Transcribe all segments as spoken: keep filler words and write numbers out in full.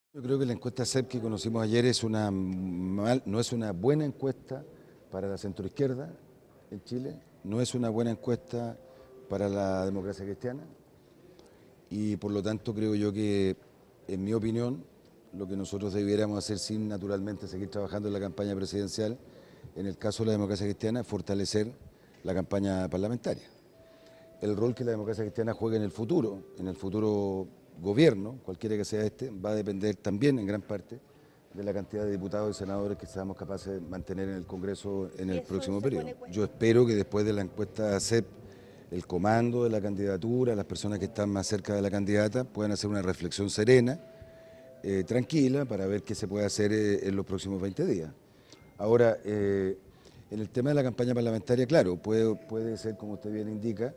Yo creo que la encuesta C E P que conocimos ayer es una mal, no es una buena encuesta para la centroizquierda en Chile, no es una buena encuesta para la democracia cristiana y por lo tanto creo yo que, en mi opinión, lo que nosotros debiéramos hacer sin naturalmente seguir trabajando en la campaña presidencial, en el caso de la democracia cristiana, es fortalecer la campaña parlamentaria. El rol que la democracia cristiana juegue en el futuro, en el futuro gobierno, cualquiera que sea este, va a depender también en gran parte de la cantidad de diputados y senadores que seamos capaces de mantener en el Congreso en el próximo periodo. Yo espero que después de la encuesta C E P, el comando de la candidatura, las personas que están más cerca de la candidata puedan hacer una reflexión serena, eh, tranquila, para ver qué se puede hacer eh, en los próximos veinte días. Ahora, eh, en el tema de la campaña parlamentaria, claro, puede, puede ser, como usted bien indica,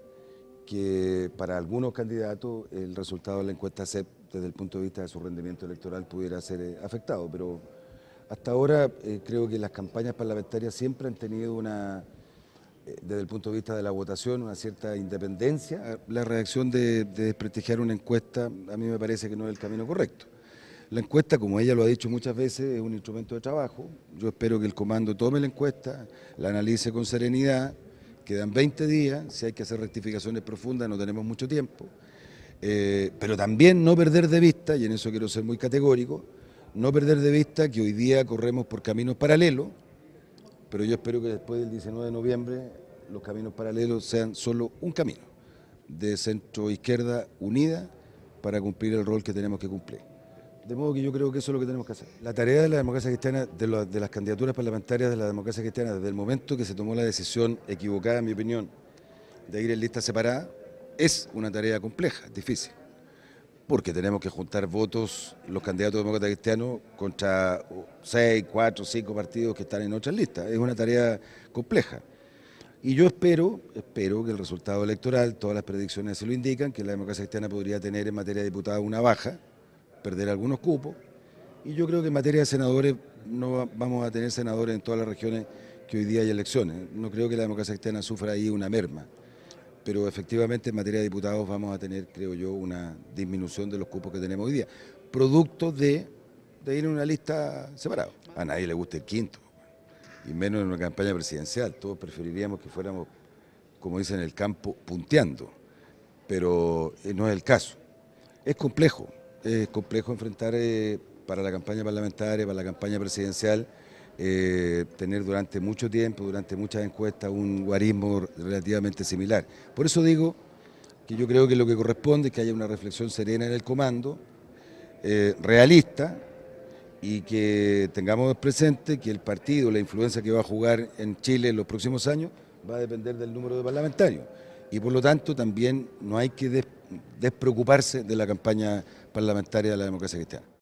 que para algunos candidatos el resultado de la encuesta C E P desde el punto de vista de su rendimiento electoral pudiera ser eh, afectado, pero hasta ahora eh, creo que las campañas parlamentarias siempre han tenido una, eh, desde el punto de vista de la votación, una cierta independencia. La reacción de, de desprestigiar una encuesta a mí me parece que no es el camino correcto. La encuesta, como ella lo ha dicho muchas veces, es un instrumento de trabajo. Yo espero que el comando tome la encuesta, la analice con serenidad. Quedan veinte días, si hay que hacer rectificaciones profundas no tenemos mucho tiempo, eh, pero también no perder de vista, y en eso quiero ser muy categórico, no perder de vista que hoy día corremos por caminos paralelos, pero yo espero que después del diecinueve de noviembre los caminos paralelos sean solo un camino de centro-izquierda unida para cumplir el rol que tenemos que cumplir. De modo que yo creo que eso es lo que tenemos que hacer. La tarea de la democracia cristiana, de, lo, de las candidaturas parlamentarias de la democracia cristiana, desde el momento que se tomó la decisión equivocada, en mi opinión, de ir en lista separada, es una tarea compleja, difícil. Porque tenemos que juntar votos los candidatos demócratas cristianos contra seis, cuatro, cinco partidos que están en otras listas. Es una tarea compleja. Y yo espero, espero que el resultado electoral, todas las predicciones se lo indican, que la democracia cristiana podría tener en materia de diputados una baja, perder algunos cupos, y yo creo que en materia de senadores no vamos a tener senadores en todas las regiones que hoy día hay elecciones. No creo que la democracia cristiana sufra ahí una merma, pero efectivamente en materia de diputados vamos a tener, creo yo, una disminución de los cupos que tenemos hoy día, producto de, de ir en una lista separada. A nadie le gusta el quinto, y menos en una campaña presidencial. Todos preferiríamos que fuéramos, como dicen en el campo, punteando, pero no es el caso. Es complejo. Es complejo enfrentar eh, para la campaña parlamentaria, para la campaña presidencial, eh, tener durante mucho tiempo, durante muchas encuestas, un guarismo relativamente similar. Por eso digo que yo creo que lo que corresponde es que haya una reflexión serena en el comando, eh, realista, y que tengamos presente que el partido, la influencia que va a jugar en Chile en los próximos años, va a depender del número de parlamentarios. Y por lo tanto también no hay que des despreocuparse de la campaña parlamentaria de la democracia cristiana.